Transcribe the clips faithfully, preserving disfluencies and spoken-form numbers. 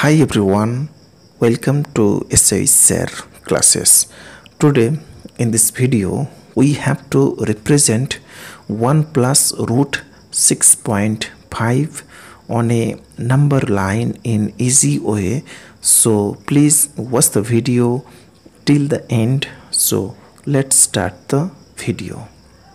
Hi everyone, welcome to S A Sir classes. Today in this video we have to represent one plus root six point five on a number line in easy way. So please watch the video till the end. So let's start the video.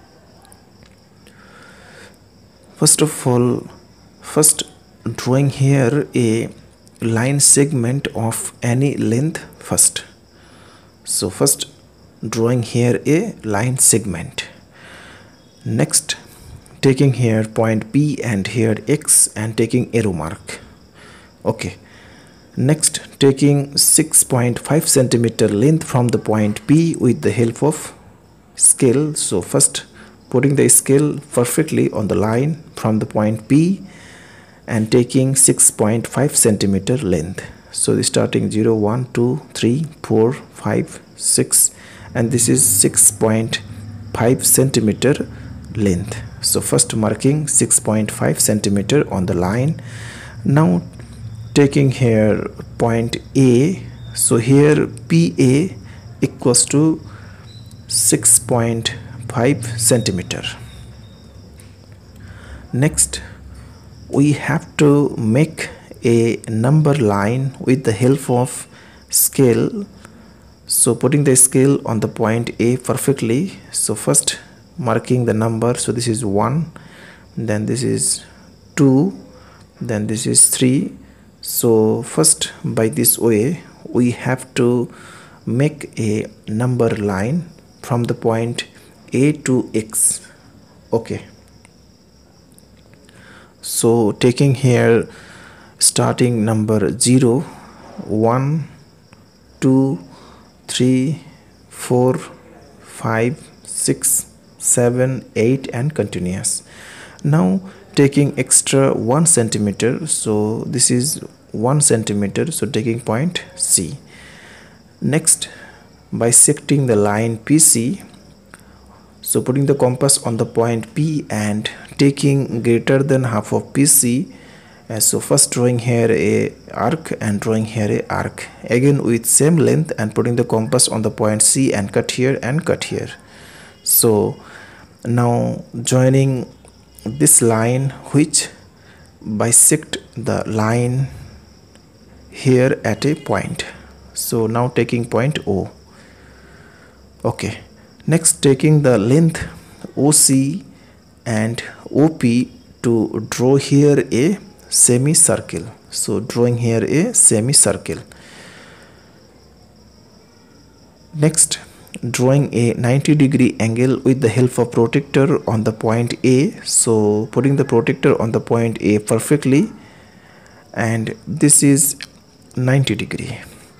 First of all, first drawing here a line segment of any length first. So first drawing here a line segment. Next taking here point P and here X and taking arrow mark. Okay. Next taking six point five centimeter length from the point P with the help of scale. So first putting the scale perfectly on the line from the point P and taking six point five centimeter length. So starting zero, one, two, three, four, five, six, and this is six point five centimeter length. So first marking six point five centimeter on the line. Now taking here point A. So here P A equals to six point five centimeter. Next we have to make a number line with the help of scale. So putting the scale on the point A perfectly. So first marking the number. So this is one, then this is two, then this is three. So first by this way we have to make a number line from the point A to X. Okay. So taking here starting number zero, one, two, three, four, five, six, seven, eight and continuous. Now taking extra one centimeter. So this is one centimeter. So taking point C. Next bisecting the line P C. So putting the compass on the point P and taking greater than half of P C. Uh, so first drawing here a arc and drawing here a arc again with same length and putting the compass on the point C and cut here and cut here. So now joining this line which bisect the line here at a point. So now taking point O. Okay. Next taking the length O C and O P to draw here a semicircle. So drawing here a semicircle. Next drawing a ninety degree angle with the help of protractor on the point A. So putting the protractor on the point A perfectly, and this is ninety degree.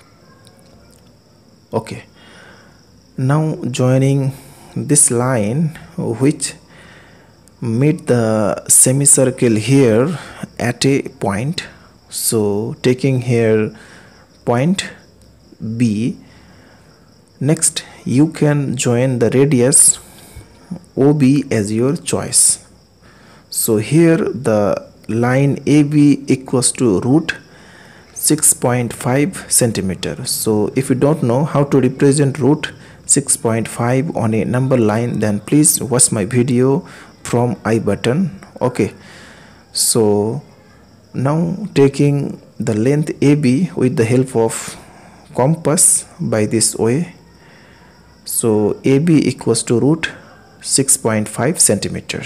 Okay. Now joining this line which meet the semicircle here at a point. So taking here point B. Next you can join the radius O B as your choice. So here the line A B equals to root six point five centimeter. So if you don't know how to represent root six point five on a number line, then please watch my video from I button. Okay. So now taking the length A B with the help of compass by this way. So A B equals to root six point five centimeter.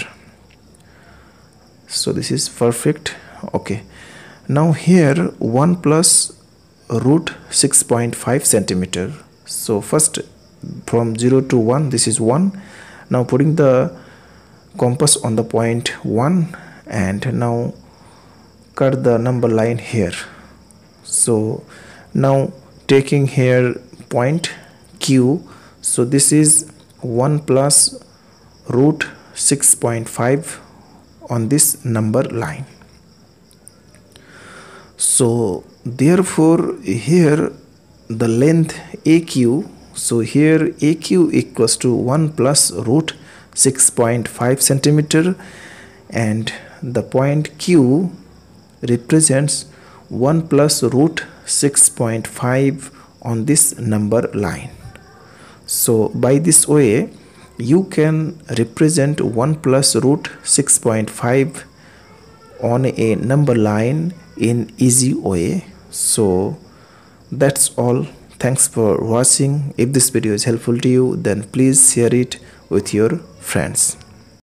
So this is perfect. Okay. Now here one plus root six point five centimeter. So first from zero to one, this is one. Now putting the compass on the point one and now cut the number line here. So now taking here point Q. So this is one plus root six point five on this number line. So therefore here the length A Q. So here A Q equals to one plus root six point five centimeter and the point Q represents one plus root six point five on this number line. So by this way you can represent one plus root six point five on a number line in easy way. So that's all. Thanks for watching. If this video is helpful to you, then please share it with your friends.